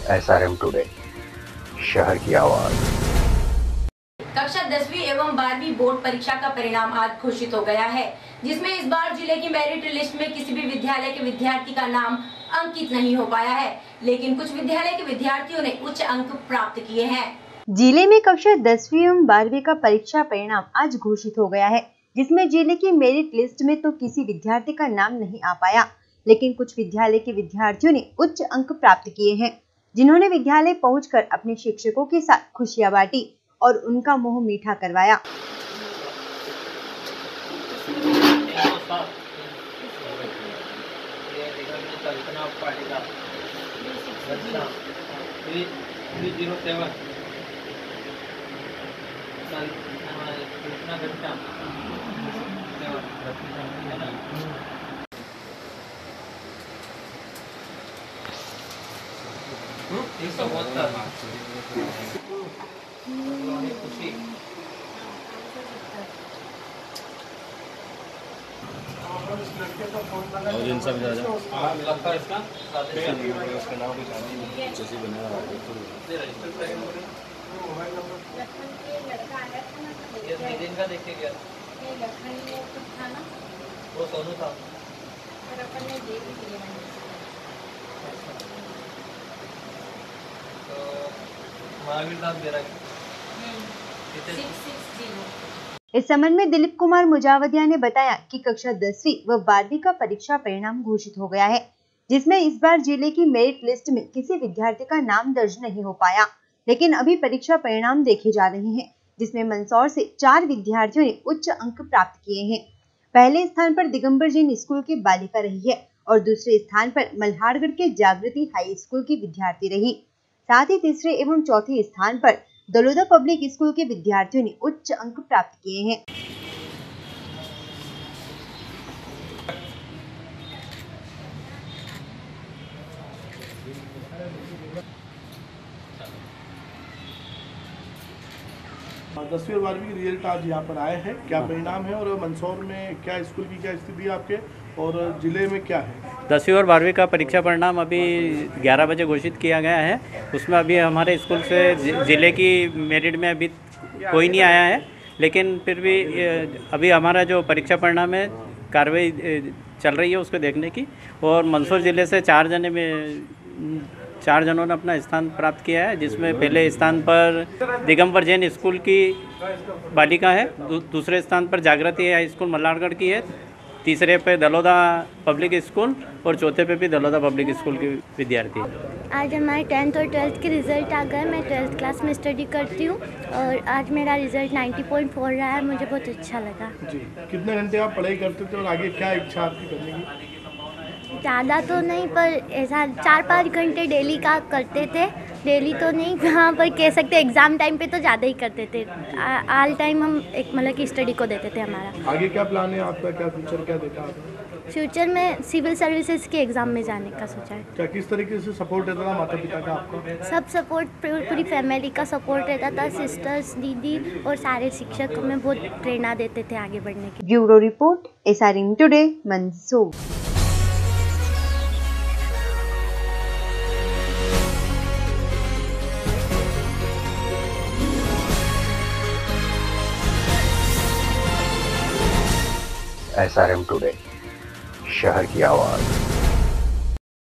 SRM today, शहर की आवाज। कक्षा 10वीं एवं 12वीं बोर्ड परीक्षा का परिणाम आज घोषित हो गया है, जिसमें इस बार जिले की मेरिट लिस्ट में किसी भी विद्यालय के विद्यार्थी का नाम अंकित नहीं हो पाया है, लेकिन कुछ विद्यालय के विद्यार्थियों ने उच्च अंक प्राप्त किए हैं। जिले में कक्षा 10वीं एवं 12वीं का परीक्षा परिणाम आज घोषित हो गया है, जिसमें जिले की मेरिट लिस्ट में तो किसी विद्यार्थी का नाम नहीं आ पाया, लेकिन कुछ विद्यालय के विद्यार्थियों ने उच्च अंक प्राप्त किए हैं, जिन्होंने विद्यालय पहुंचकर अपने शिक्षकों के साथ खुशियां बांटी और उनका मुंह मीठा करवाया। वो सोनू था। इस संबंध में दिलीप कुमार मुजावदिया ने बताया कि कक्षा 10वीं व 12वीं का परीक्षा परिणाम घोषित हो गया है, जिसमें इस बार जिले की मेरिट लिस्ट में किसी विद्यार्थी का नाम दर्ज नहीं हो पाया, लेकिन अभी परीक्षा परिणाम देखे जा रहे हैं, जिसमें मंदसौर से 4 विद्यार्थियों ने उच्च अंक प्राप्त किए हैं। पहले स्थान पर दिगंबर जैन स्कूल की बालिका रही है और दूसरे स्थान पर मल्हारगढ़ के जागृति हाई स्कूल की विद्यार्थी रही। साथ ही तीसरे एवं चौथे स्थान पर दलोदा पब्लिक स्कूल के विद्यार्थियों ने उच्च अंक प्राप्त किए हैं। दसवीं और 12वीं की रिजल्ट आज यहाँ पर आए हैं, क्या परिणाम है और मंदसौर में क्या स्कूल की क्या स्थिति है आपके और जिले में क्या है? 10वीं और 12वीं का परीक्षा परिणाम अभी 11 बजे घोषित किया गया है। उसमें अभी हमारे स्कूल से ज़िले की मेरिट में अभी कोई नहीं आया है, लेकिन फिर भी अभी हमारा जो परीक्षा परिणाम है कार्रवाई चल रही है उसको देखने की। और मंदसौर ज़िले से 4 जनों ने अपना स्थान प्राप्त किया है, जिसमें पहले स्थान पर दिगंबर जैन स्कूल की बालिका है, दूसरे स्थान पर जागृति हाई स्कूल मल्हारगढ़ की है, तीसरे पे दलोदा पब्लिक स्कूल और चौथे पे भी दलोदा पब्लिक स्कूल की विद्यार्थी है। आज हमारे 10th और 12th के रिज़ल्ट आ गए। मैं 12th क्लास में स्टडी करती हूँ और आज मेरा रिज़ल्ट 90.4 रहा है। मुझे बहुत अच्छा लगा। जी, कितने घंटे आप पढ़ाई करते थे और आगे क्या इच्छा आपकी करने की? ज़्यादा तो नहीं, पर ऐसा 4-5 घंटे डेली का करते थे। डेली तो नहीं, कहाँ पर कह सकते, एग्ज़ाम टाइम पे तो ज़्यादा ही करते थे। ऑल टाइम हम एक मतलब की स्टडी को देते थे। हमारा आगे क्या प्लान है आपका, क्या फ्यूचर क्या देखा आपने? फ्यूचर में सिविल सर्विसेज के एग्ज़ाम में जाने का सोचा है। क्या किस तरीके से सपोर्ट रहता था माता पिता का आपका? सब सपोर्ट, पूरी फैमिली का सपोर्ट रहता था। सिस्टर्स, दीदी और सारे शिक्षक हमें बहुत प्रेरणा देते थे आगे बढ़ने की। Bureau report, SRM today, Mandsaur. SRM today, शहर की आवाज।